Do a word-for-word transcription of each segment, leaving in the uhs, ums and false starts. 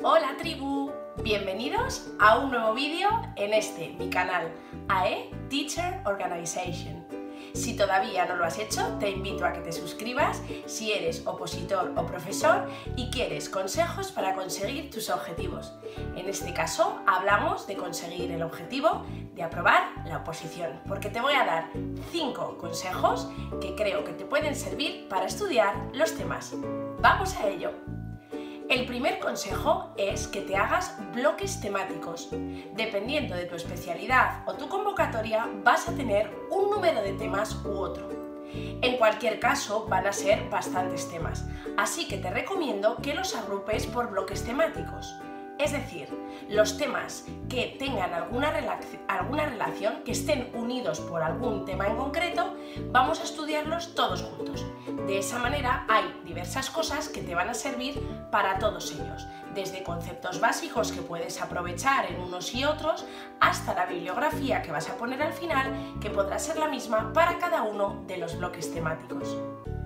Hola tribu, bienvenidos a un nuevo vídeo en este, mi canal, A E Teacher Organization. Si todavía no lo has hecho, te invito a que te suscribas si eres opositor o profesor y quieres consejos para conseguir tus objetivos. En este caso, hablamos de conseguir el objetivo de aprobar la oposición, porque te voy a dar cinco consejos que creo que te pueden servir para estudiar los temas. ¡Vamos a ello! El primer consejo es que te hagas bloques temáticos. Dependiendo de tu especialidad o tu convocatoria, vas a tener un número de temas u otro. En cualquier caso, van a ser bastantes temas, así que te recomiendo que los agrupes por bloques temáticos. Es decir, los temas que tengan alguna, relac- alguna relación, que estén unidos por algún tema en concreto, vamos a estudiarlos todos juntos. De esa manera hay diversas cosas que te van a servir para todos ellos, desde conceptos básicos que puedes aprovechar en unos y otros, hasta la bibliografía que vas a poner al final, que podrá ser la misma para cada uno de los bloques temáticos.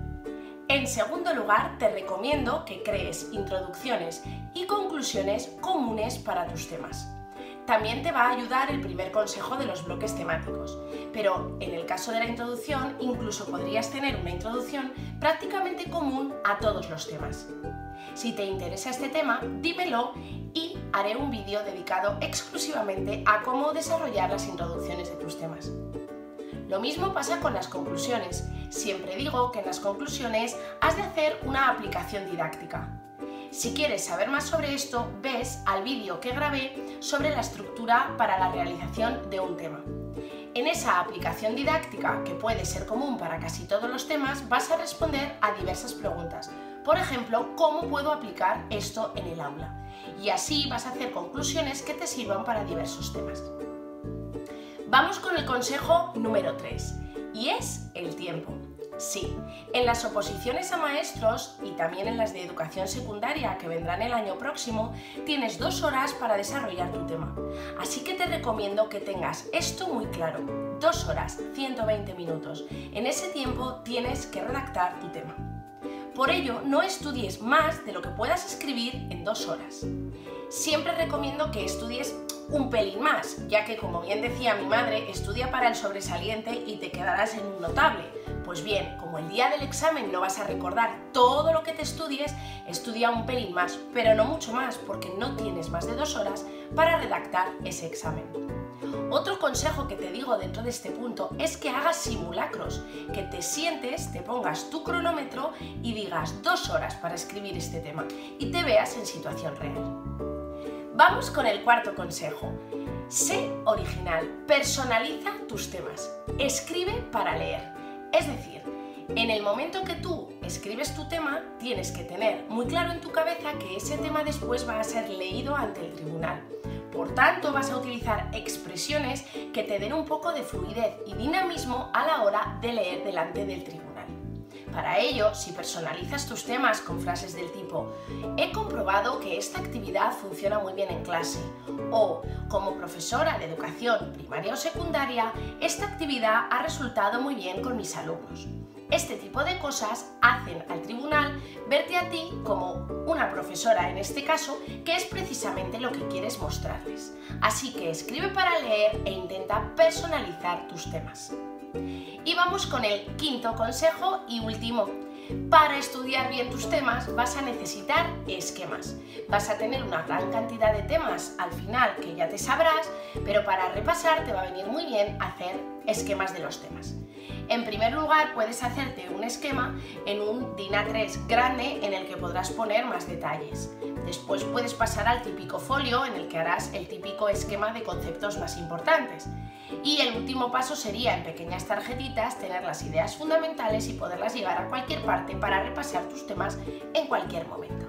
En segundo lugar, te recomiendo que crees introducciones y conclusiones comunes para tus temas. También te va a ayudar el primer consejo de los bloques temáticos, pero en el caso de la introducción incluso podrías tener una introducción prácticamente común a todos los temas. Si te interesa este tema, dímelo y haré un vídeo dedicado exclusivamente a cómo desarrollar las introducciones de tus temas. Lo mismo pasa con las conclusiones. Siempre digo que en las conclusiones has de hacer una aplicación didáctica. Si quieres saber más sobre esto, ves al vídeo que grabé sobre la estructura para la realización de un tema. En esa aplicación didáctica, que puede ser común para casi todos los temas, vas a responder a diversas preguntas. Por ejemplo, ¿cómo puedo aplicar esto en el aula? Y así vas a hacer conclusiones que te sirvan para diversos temas. Vamos con el consejo número tres, y es el tiempo. Sí, en las oposiciones a maestros y también en las de educación secundaria que vendrán el año próximo, tienes dos horas para desarrollar tu tema. Así que te recomiendo que tengas esto muy claro. Dos horas, ciento veinte minutos. En ese tiempo tienes que redactar tu tema. Por ello, no estudies más de lo que puedas escribir en dos horas. Siempre recomiendo que estudies un pelín más, ya que, como bien decía mi madre, estudia para el sobresaliente y te quedarás en un notable. Pues bien, como el día del examen no vas a recordar todo lo que te estudies, estudia un pelín más, pero no mucho más, porque no tienes más de dos horas para redactar ese examen. Otro consejo que te digo dentro de este punto es que hagas simulacros, que te sientes, te pongas tu cronómetro y digas dos horas para escribir este tema y te veas en situación real. Vamos con el cuarto consejo. Sé original, personaliza tus temas, escribe para leer. Es decir, en el momento que tú escribes tu tema, tienes que tener muy claro en tu cabeza que ese tema después va a ser leído ante el tribunal. Por tanto, vas a utilizar expresiones que te den un poco de fluidez y dinamismo a la hora de leer delante del tribunal. Para ello, si personalizas tus temas con frases del tipo «He comprobado que esta actividad funciona muy bien en clase» o «Como profesora de educación primaria o secundaria, esta actividad ha resultado muy bien con mis alumnos». Este tipo de cosas hacen al tribunal verte a ti como una profesora, en este caso, que es precisamente lo que quieres mostrarles. Así que escribe para leer e intenta personalizar tus temas. Y vamos con el quinto consejo y último. Para estudiar bien tus temas vas a necesitar esquemas. Vas a tener una gran cantidad de temas al final que ya te sabrás, pero para repasar te va a venir muy bien hacer esquemas de los temas. En primer lugar, puedes hacerte un esquema en un DIN A tres grande en el que podrás poner más detalles. Después puedes pasar al típico folio en el que harás el típico esquema de conceptos más importantes. Y el último paso sería, en pequeñas tarjetitas, tener las ideas fundamentales y poderlas llevar a cualquier parte para repasar tus temas en cualquier momento.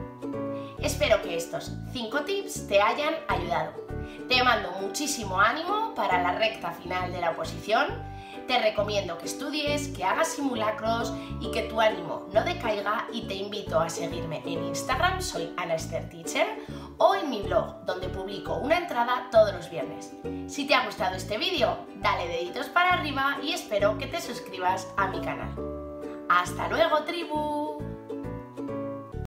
Espero que estos cinco tips te hayan ayudado. Te mando muchísimo ánimo para la recta final de la oposición. Te recomiendo que estudies, que hagas simulacros y que tu ánimo no decaiga, y te invito a seguirme en Instagram, soy Ana Esther Teacher, o en mi blog, donde publico una entrada todos los viernes. Si te ha gustado este vídeo, dale deditos para arriba y espero que te suscribas a mi canal. ¡Hasta luego, tribu!